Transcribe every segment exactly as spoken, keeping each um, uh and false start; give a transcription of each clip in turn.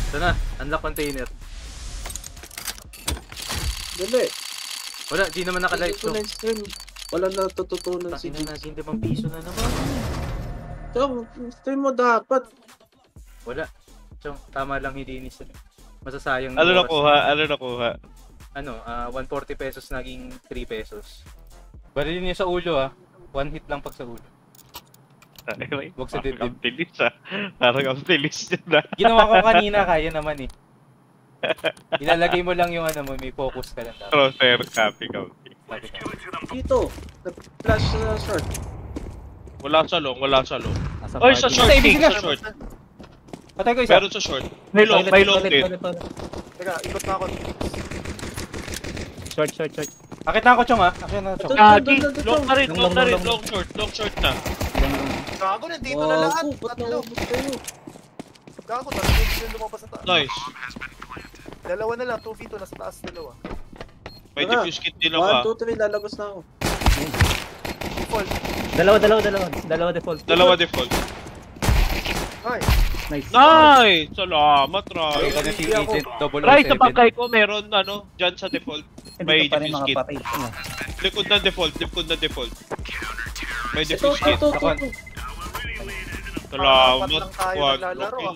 Ito na, unlock container. Dali. Wala, di naman naka-live to. Wala na tututunan si Takin na natin limang piso na naman. Chong, stream mo dapat. Wala. Chong, tama lang hilinis. Masasayang Ano nakuha? Ano nakuha? Ano, uh, one forty pesos naging three pesos. Barilin niyo sa ulo ah. One hit lang pag sa ulo. Huwag sa dibdib. Ang bilis ah. Parang ang bilis yun ah. Ginawa ko kanina, kaya naman eh. Ilalagay mo lang yung ano mo, may focus ka lang dapat. Crosshair, copy, copy. Dito, flash sa short. Wala sa long, wala sa long. Oy, sa short, king, sa short. Patay ko isa. Meron sa short. May long, may long din. Teka, ikot na ako. Short, short, short. Akit na ako, Chong ah. Akit na ako, Chong. Gagi, long na rin, long na rin, long short, long short na. Gago, nandito na lahat. Tatlo. Gago, tatlo yung lumabas sa taas. Nice. Dalawa na lang, two v two, nasa taas dalawa. May diffuse kit din ako one, ah. two, three, lalabas na ako. Default. Dalawa, dalawa, dalawa. Dalawa default. Dalawa default. Nice. Nice. Nice! Salamat, Rai. Ito na si Agent double oh Rai, sa seven. bangkay ko meron ano, dyan sa default. May Hindi pa rin diffuse kit. makapatay. Likod ng default, likod ng default. May Ito, diffuse ito, kit. ito, ito. Salamat. Apat lang tayo Wag, naglalaro, okay.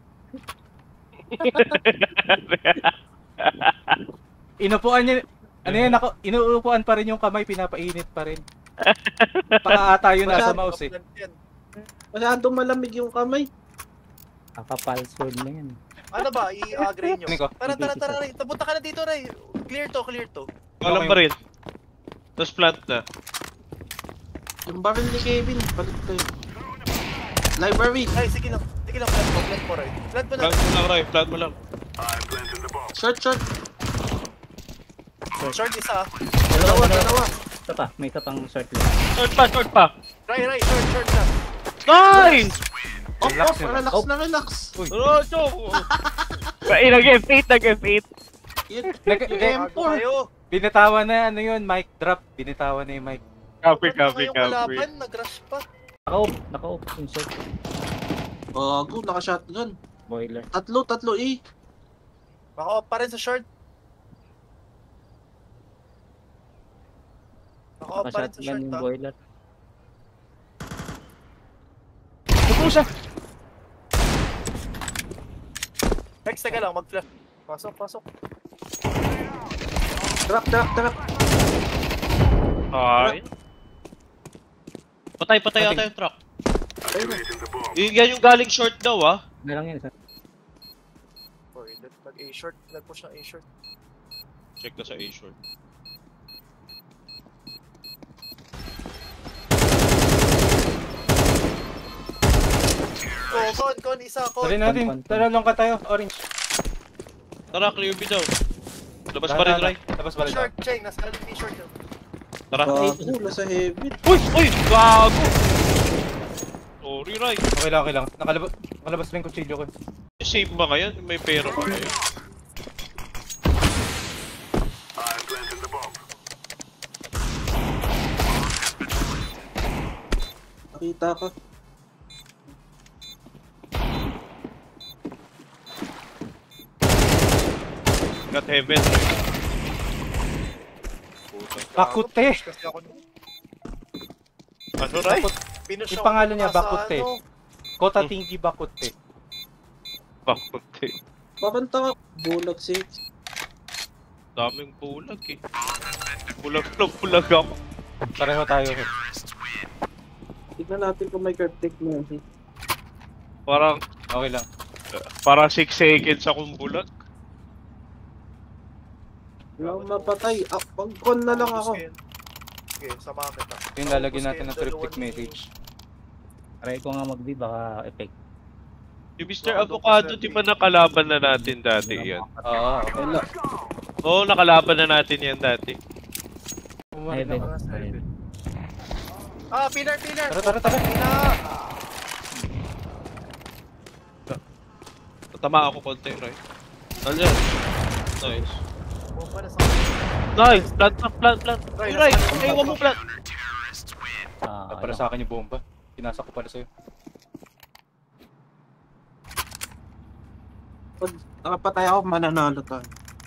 Inupuan niya. Ano yan ako? Inuupuan pa rin yung kamay, pinapainit pa rin. Pakaata yun nasa mouse eh. Masyadong malamig yung kamay. Kakapal sword na yan. Ano ba, i-agree nyo? Niko. Tara, tara, tara, Ray. Tapunta ka na dito, Ray. Clear to, clear to. Walang pa rin. Tapos plant na. Yung barrel ni Kevin, balik kayo. Library. Ay, sige lang. Sige lang, plant mo, plant mo, Ray. Plant mo na. Plant mo lang, Rai. Plant mo lang. Short, short. Short isa, ah. Dalawa, dalawa. Ito pa, may isa pang short lang. Short pa, short pa. Ray, Ray, short, short na. Nice! Off, Relax off, yun. relax na relax. Rojo! Ay, nag-F eight, nag-F eight. Yun, Nag- yung eh, M Gago four. kayo. Binitawan na ano yun, mic drop. Binitawan na yung mic. Copy, Ano copy, kayong copy. kalaban? Nag-rush pa. Naka-off, naka-off yung short. Bago, naka-shotgun. Boiler. Tatlo, tatlo eh. Baka pa rin sa short. Baka pa rin sa Naka-shotgun short, yung ha. boiler. Tupo siya! Next, teka lang, mag-flash. Pasok, pasok. Trap, trap, trap. Ay. Patay, patay ata yung truck. Ayun na. Y- yan yung galing short daw ah. Ano lang yun isa. Boy, nag-A short. Nag-push ng A short. Check na sa A short. Oh, con, con, isa, con. Tara natin. Tara lang ka tayo, orange. Tara, clear B daw. Labas pa rin, Rai. Labas pa rin. Short, Cheng. Nasa alam ni short yun. Tara. Bago, nasa heavy. Uy! Uy! Gago! Sorry, Rai. Okay lang, okay lang. Nakalabas, nakalabas pa yung kutsilyo ko. Save ba ngayon? May pera pa ngayon. Nakita ka. Got heaven, Rai. Bakute! Kasi ako nun. Ano, Rai? Pinush Yung ako pangalan niya, nasa Bakute. ano. Kota Tingi Bakute. Bakute. Bakanta ka. Bulag six. Daming bulag eh. Bulag lang, bulag ako. Pareho tayo. Tignan natin kung may curve take mo. Parang, Okay lang. parang six seconds akong bulag. Wala akong mapatay. Ah, pag-con na lang ako. Sige, samahan kita. Yung lalagyan natin ng cryptic message. Try ko nga mag-B, baka effect. Yung mister Avocado, di ba nakalaban na natin dati yan? Oo, okay. Wala. Oo, nakalaban na natin yan dati. Umari Heaven. na. Heaven. Ah, pillar, pillar! Tara, tara, tara. Pillar! Tatama ako konti, right? Ano yan? Nice. Bomba na sa Nice! Plant, plant, plant, plant! Right, Right! nasa- Ay, huwag mo plant! Ah, Para ano. sa akin yung bomba. Pinasa ko pala sa'yo. Pag nakapatay ako, mananalo tayo.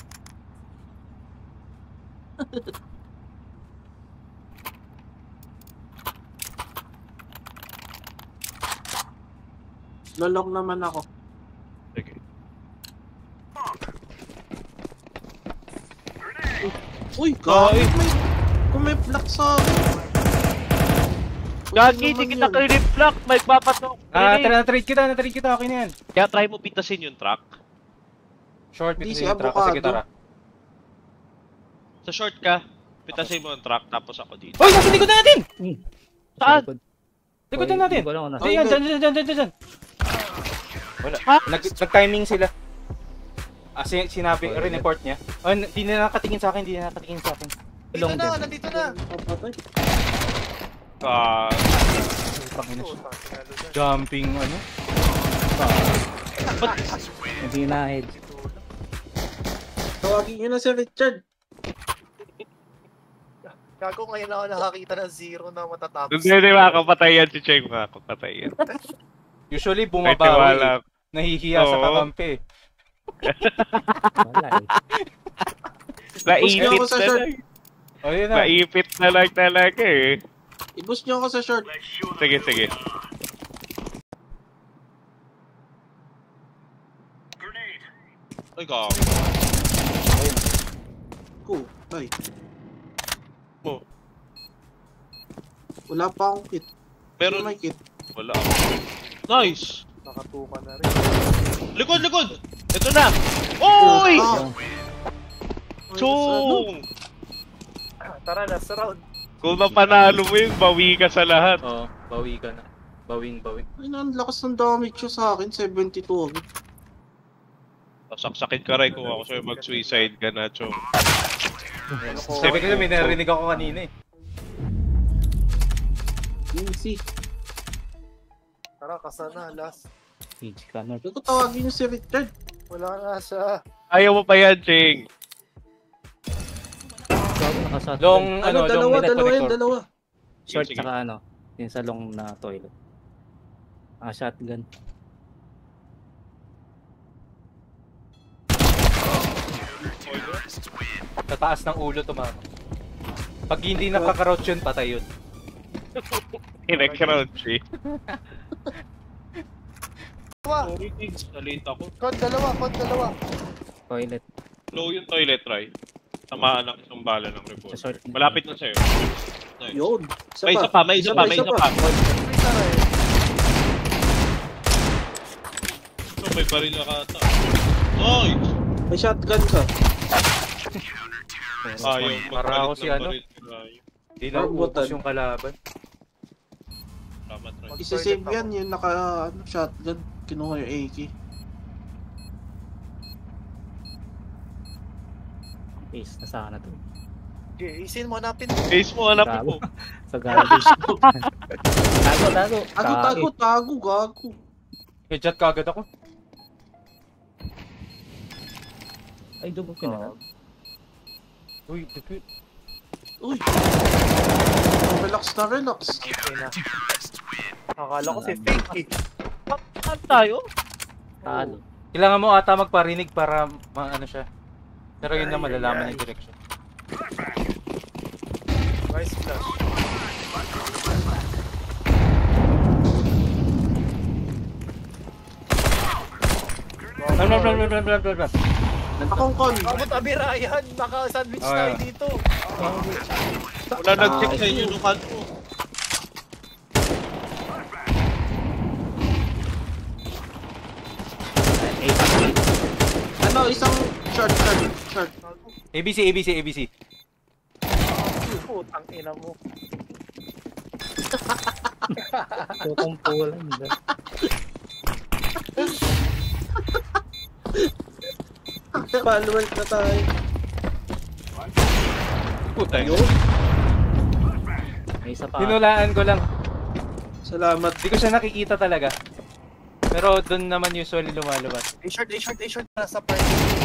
Lolong naman ako. Sige. Uy, gagi, may... Kung may block sa akin. Gagi, hindi kita ka-reflect. May papatok. Ah, tara, na-trade kita, na-trade kita. Okay na yan. Kaya try mo pitasin yung truck. Short, Hindi, pitasin si yung truck. Kasi Avocado. kita ra. Sa short ka, pitasin mo yung truck tapos ako dito. Hoy, nasa likod na natin! Hmm. Saan? Likod na natin! Hindi ko lang ako nasa. Ayan, dyan, dyan, dyan, dyan, dyan, dyan. Wala. Nag, nag-timing sila. Ah, sin sinabi, report niya. Oh, hindi na nakatingin sa akin, hindi na nakatingin sa akin. Dito Long na, din. nandito na. Papatay. Ah, Pangina siya. Puta, tinalo dyan. Jumping, ano? Hindi na head. Tawagin nyo na si Richard. Gago, ngayon ako nakakita ng zero na matatapos. hindi, hindi makakapatay yan si Cheng. Makakapatay yan. Usually, May bumabawi. tiwala. Nahihiya sa Oo. kakampi. eh. Wala eh. Naipit ako sa na short. lang. Oh, yun na. Naipit na lang talaga eh. I-boost nyo ako sa short. Sige, sige. Ay, gago. Ko, ay. Oh. Wala pa akong kit. Meron. May kit. Wala ako. Nice! Nakatuka na rin. Likod, likod! Ito na! Oy! Ah. Chong! Tara, last round. Kung mapanalo mo yun, bawi ka sa lahat. Oo, bawi ka na. Bawing, bawing. Ay, ang lakas ng damage siya sa akin. seventy-two agad. Saksakin ka rin kung ako sa'yo mag-suicide ka na, Chong. Sabi ko na, may narinig ako kanina eh. Easy. Tara, kasa na, last. H ka na. Hindi ko tawagin nyo si Richard. Wala na siya. Ayaw mo pa yan, Cheng. Gago nakasat. Long, Ano, ano, dalawa, long net dalawa yan, connector. dalawa. Short Sige. saka ano. Yung sa long na toilet. Ah, shotgun. Sa taas ng ulo tumama. Pag hindi nakakarout yun, patay yun. Kinag-crouch eh. Dalawa. Sorry, Tiggs. Nalate ako. Kod, dalawa, kod, dalawa. Toilet. Low yung toilet, try. Tamaan ng isang bala ng Sa report. short. Malapit na sa'yo. Nice. Yun. Isa May isa pa, may isa pa, may isa pa. Wait na rin. So, may baril na ka ata. Nice! May shotgun ka. Ayaw Para ako si ano? baril. Ayaw. Hindi na Rambutan. ubos yung kalaban. Salamat, Ray. Isa-save yan, yung naka ano, shotgun. Kinuha yung A K. Ace. Nasaan na to? Okay, isin mo, hanapin. Ace mo, hanapin Gago. mo. Sa garbage. Tago, tago. Tago, tago, tago, gago. Headshot ka agad ako. Ay, double ko na. Uy, dikit. Uy. Relax na, relax. Okay na. Akala ko si fake eh. Saan tayo? Talo. Kailangan mo ata magparinig para maano siya. Pero yun na malalaman yung direction. Nice flash. Run, run, run, run, run, run, run, run. Akong con. Abot abirayan, naka-sandwich Oh, tayo yeah. dito. Wala nag-check sa inyo nung kanto. Ano, isang short, short, short. A B C, A B C, A B C. Putang ina mo. Kukumpulan. Followers na tayo. Puta yun. Yun. May isa pa. Hinulaan ko lang. Salamat. Hindi ko siya nakikita talaga. Pero doon naman usually lumalabas. A-short, A-short, A-short na sa party.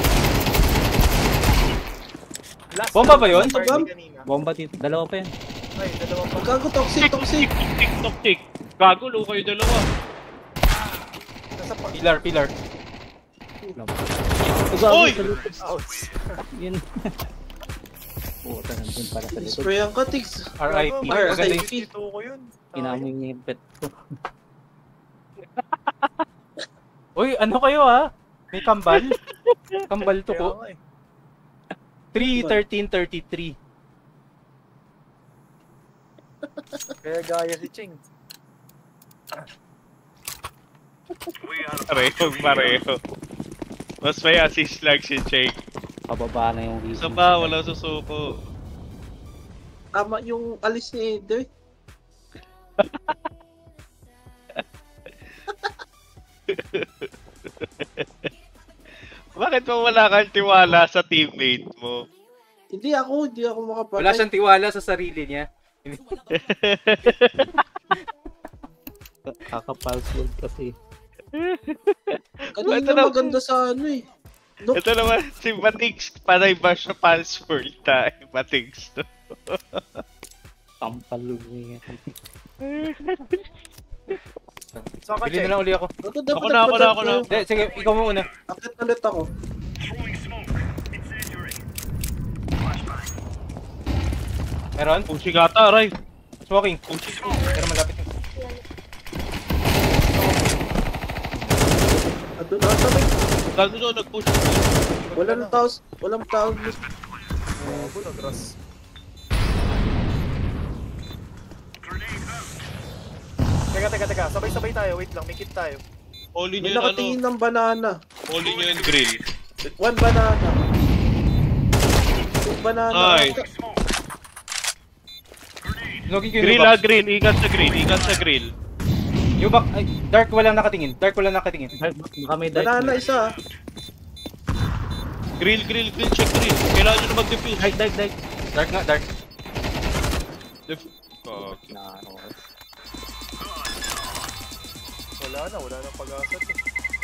Last Bomba ba round yun? sa party Bomb? kanina. Bomba dito. Dalawa pa yan. Ay, dalawa pa. Gago, toxic, toxic. Tick, tock, tick. Gago, low kayo dalawa. Nasa pa. Pillar, pillar. Oy! Ouch. Yun. Puta, nandun para sa likod. Sprayan ka, Tigs. R I P. R I P. Maganda yung... Dito ko yun. Inamoy niya yung pet ko. Uy, ano kayo ha? May kambal? Kambal to Kaya ko. nga eh. three thirteen thirty-three. Kaya gaya si Ching. Pareho, pareho. Mas may assist lang si Jake. Pababa na yung Isa pa, wala susuko. Tama yung alis ni Eder. Bakit pa wala kang tiwala sa teammate mo? Hindi ako, hindi ako makapatay. Wala siyang tiwala sa sarili niya. Kaka-password kasi. Kanina Ito na- maganda sa ano eh. Nope. Ito naman, si Batix, panay ba siya password tayo, Batix? Tampalo niya. Saan ka, Bili Cheng? na lang uli ako. Ako dapat Ako na, ako na, ako na. Hindi, sige, ikaw muna. Akit ulit ako. Meron? Pushing ata, Ray. Smoking. Pushing. Pero malapit yun. Ado na sabay. Gago doon, nag-push. Walang tao, walang tao. Bago, nagras. Teka, teka, teka. Sabay-sabay tayo. Wait lang, may kit tayo. Oli May nyo yung ano, nakatingin ng banana. oli nyo yung grill. One banana. Two banana. Nice. Smoking ko yung Grill new ah, box. grill. Ingat sa grill, ingat sa grill. New box. Ay, dark walang nakatingin. Dark walang nakatingin. Baka may dark Banana na. isa. Grill, grill, grill, check grill. Kailangan nyo na mag-defuse. Dark, dark, dark. Dark nga, dark. Def- oh, okay. Na, okay. Wala na, wala na pag-asa to.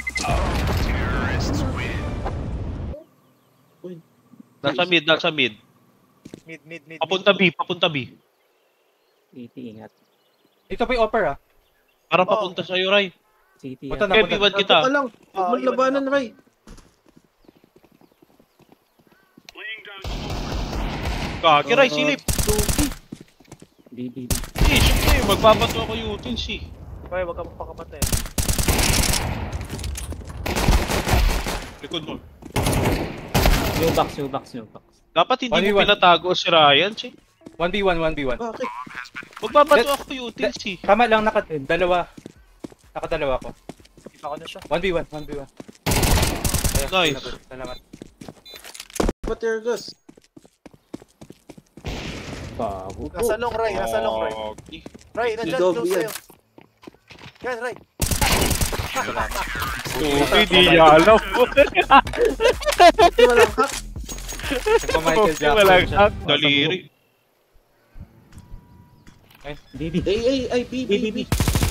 Uy. Nasa mid, nasa mid. Mid, mid, mid. Papunta mid. B, papunta B. City, ingat. Ito pa yung offer ah. Para papunta sa'yo, Ray. City, Punta yan. na, Okay, punta. B one kita. Ato ka lang. Huwag Ah, mong iwan labanan, na. Ray. Kaki, Ray, silip. B, B, B. Eh, syempre, magbabato ako yung utils eh. Okay, wag ka magpakamatay. Likod mo. New box, new box, new box. Dapat hindi One v mo one. pinatago si Ryan, si. one v one, one v one. Bakit? Magbabato That- ako yung utils eh. Tama lang, naka dalawa. Nakadalawa ko. Kita ko na siya. one v one, one v one. Ayun, Nice. salamat, Salamat. Patergus. Bago. Nasa long, Ray. Nasa long, Ray. Okay. Ray, nandyan, Dog close yan. sa'yo. Yan, Ray. Okay, di niya alam. Ito walang hack. Ito Michael Okay, Jackson walang siya. hack. Daliri. B, B. Ay, ay, ay, B, B, B, B, B. B.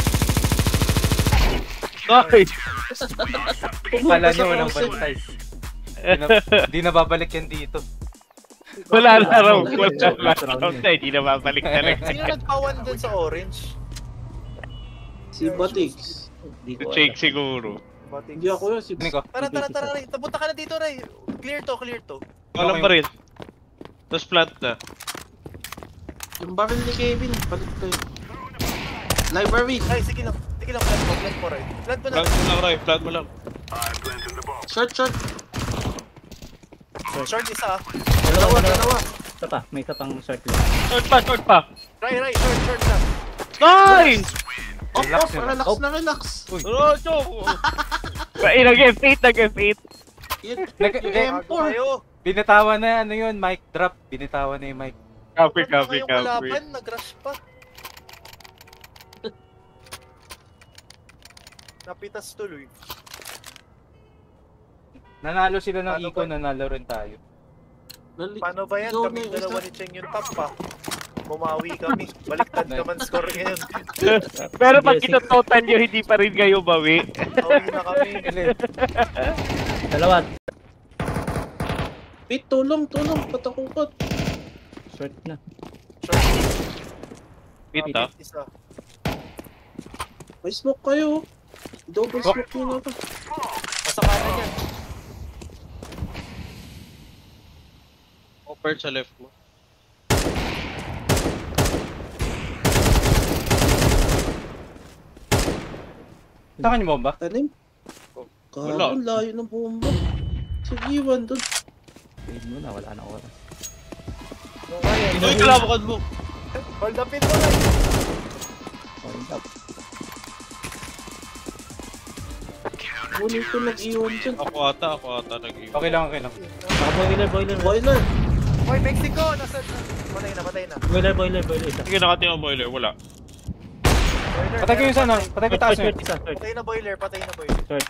Nice. Kala niyo walang bantay. Di na, di na babalik yan dito. Wala na raw. Wala Wala na. na raw. Hindi na babalik talaga. Sino nagpawan dun sa orange? Si Batix. Di Si ko Jake alam. siguro. Bating. Hindi ako yun. Si Tingin ko. Tara, tara, tara, Ray. Punta ka na dito, Ray. Clear to, clear to. Alam pa rin. Tapos plant na. Yung barrel ni Kevin. Balik kayo. Library. Ray, sige lang. Sige lang, plant mo, plant mo, Ray. Plant mo na. Plant mo lang, Ray. Plant mo lang. Short, short. Short isa, ah. Dalawa, dalawa. Ito pa, may isa pang short lang. Short pa, short pa. Ray, Ray, short, short lang. Nice! Off, Relax off. yun. Relax Oh. na relax. Rojo! Ay, nag-F eight, nag-F eight. Yun. Nag- Yung eh, M Bago four. kayo. Binitawan na ano yun, mic drop. Binitawan na yung mic. Copy, Ano copy, kayong copy. kalaban? Nag-rush pa. Napitas tuloy. Nanalo sila ng Ano Eco, ba? nanalo rin tayo. Nali- Paano ba yan? Ikaw Kami na yung dalawa isa. ni Cheng yung top pa. Bumawi kami. Baliktad naman score ngayon. Pero pag Sige, kita total nyo, hindi pa rin kayo bawi. Bawi na kami. Dalawa. Pete, tulong, tulong. Patakupot. Short na. Short. Kita. Ah, isa. May smoke kayo. Double Oh. smoke yun ako. Nasa kanan yan. Upper sa left mo. Saan yung bomba? Tanim. Wala. Kago, layo ng bomba. Sige, iwan doon. Wait mo na, wala na oras. Uy, kalabakan mo! Hold up it mo na. Hold up. Kunin ko nag-iwan dyan. Ako ata, ako ata nag-iwan. Okay lang, okay lang. Naka boiler, boiler. Boiler. Hoy, Mexico! Nasa... Patay na, patay na. Boiler, boiler, boiler. Isa. Sige, nakatingin ang boiler, wala. Boiler, Patay ko yung meron sana. patay. Patay ko Third, taas third, yun. isa, third. Patay na boiler, patay na boiler. Third.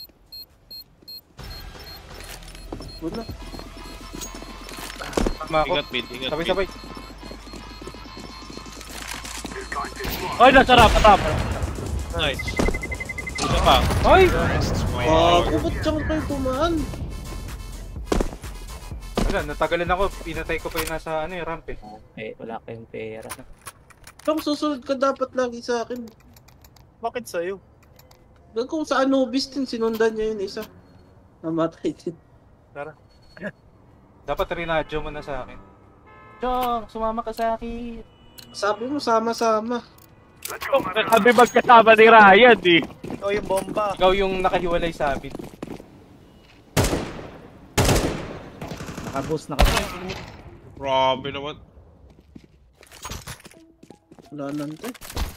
Wala. Tama ako. Ingat mid, ingat mid. Sabay-sabay. Ay, nasarap, atap. Nice. Isa pa. Ay! Kago, ba't dyan kayo tumaan? Wala, natagalan ako. Pinatay ko pa yung nasa ano, yung ramp eh. Eh, wala kayong pera. Kung susunod ka dapat lagi sa akin. Bakit sa'yo? Kung sa Anubis din, sinundan niya yun isa. Namatay din. Dapat rinadyo mo na sa akin. Chong, sumama ka sa akin. Sabi mo, sama-sama. Sabi magkasama ni Ryan eh. Ikaw yung bomba. Ikaw yung nakahiwalay sa akin. Naka-boost na kasi. Grabe naman. Wala nante.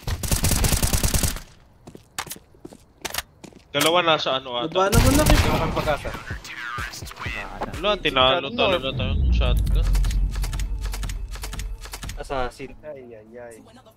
Dalawa nasa ano ata. Baba naman na Hindi kita. mo kami pag-asa. Wala, tinalo talaga tayo ng shotgun. Assassin. Ay, ay, ay.